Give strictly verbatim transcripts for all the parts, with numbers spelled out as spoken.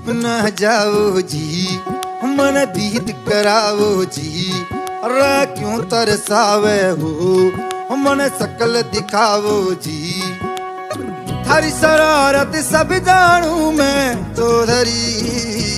चुप न जाओ जी, मन दीद कराओ जी। रा क्यों तरसावे हो, मन शकल दिखाओ जी। थारी शरारत सब जानू मैं चौधरी,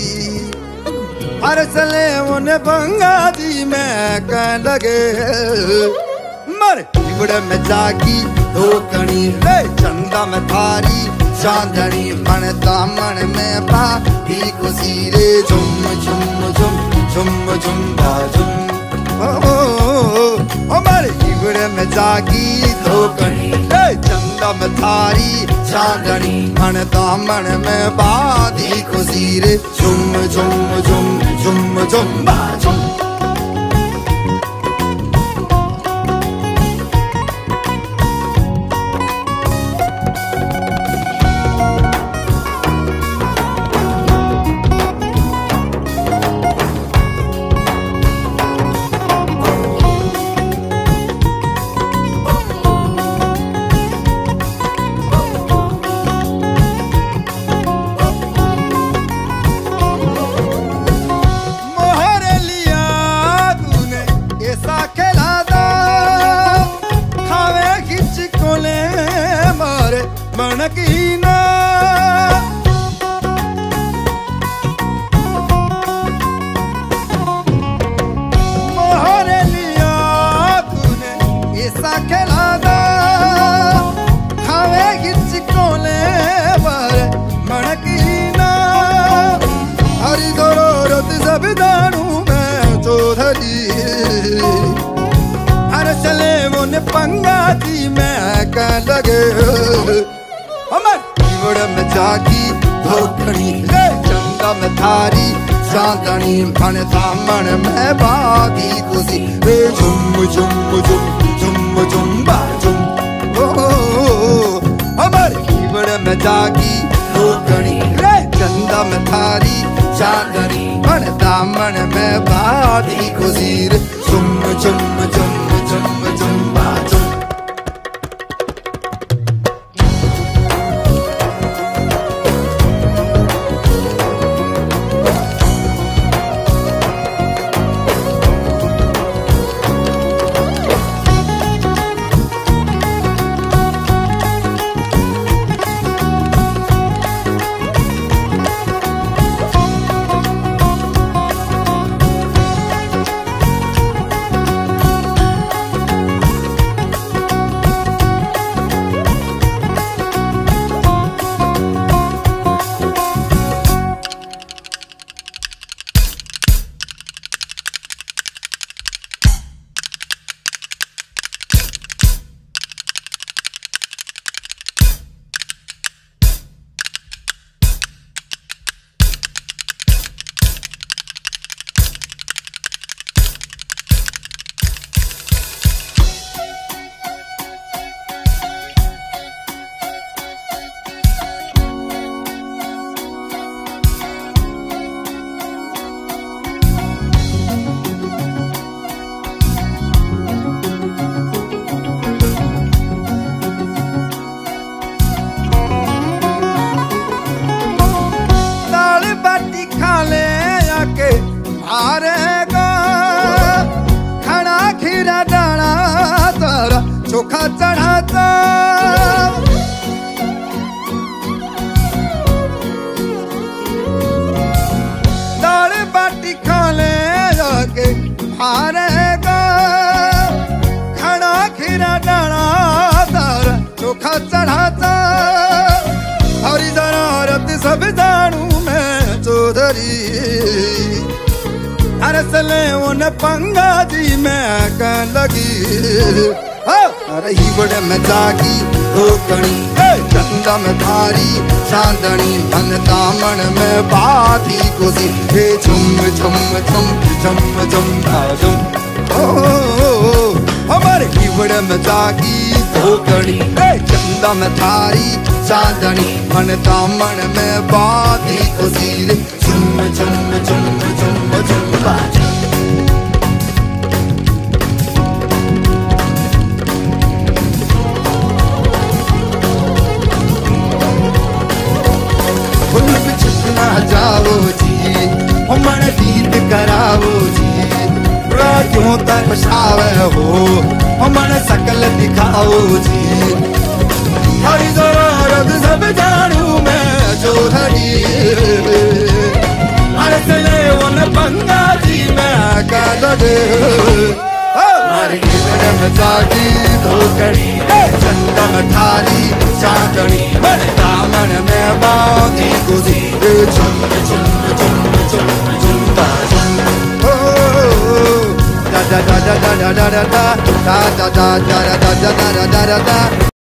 हर चले उन्हें बंगा दी मैं कह लगे। मर इबड़ में जागी धोकनी रे, चंदा में थारी चांदनी। मन दामन में बाती खुशी रे, झुम झुम झुम झुम झुम झुम। ओ मर इबड़ में जागी धोकनी रे, चंदा में थारी चांदनी। मन दामन में बाती खुशी रे, झुम झुम झुम झुम झुम झुम। मनकीना मोहरे लिया तूने ऐसा खेला दा, खावे गिच कोले पर मनकीना। हरी जरूरत सब जानू मैं चौधरी, हर चले मुन पंगा दी मैं कह लगे। इबड़ में जागी धोकनी रे, चंदा में थारी चांदनी। मन दामन में बाती खुशी रे, झुम झुम झुम झुम झुम झुम। ओ अमर इबड़ में जागी धोकनी रे, चंदा में थारी चांदनी। मन दामन में बाती खुशी रे, झुम झुम झुम झुम झुम झुम। खड़ा खीरा डाला तारा चोखा चढ़ाता, दाल बाटी खा ले जाके हारेगा। खड़ा खीरा डाला तारा चोखा चढ़ाता, हरी जरूरत सब जानू मैं चौधरी। हर चले उन पंगा जी मैं कह लगी। अरे इबड़ में जागी धोकनी चंदा में थारी चांदनी। मन दामन में बाती खुशी हे, झुम झुम झुम झुम झुम झुम। ओ हमारे इबड़ में जागी धोकनी चंदा में थारी चांदनी। मन दामन में बाती खुशी रे, झुम झुम झुम झुम झुम। फुल बिछ न जाओ मन गीत कराओ जी क्यों तरसावे हो मन सकल दिखाओ जी हरी जरूरत सब जानू मैं चौधरी अरसले वन पंगा जी मैं कलगे हरी गरम जागी धोकड़ी चंदन थारी चांदनी दामन में बांधी गुजी चुम चुम चुम चुम चुमता चुम da da da da da da da da da da da da da da da da da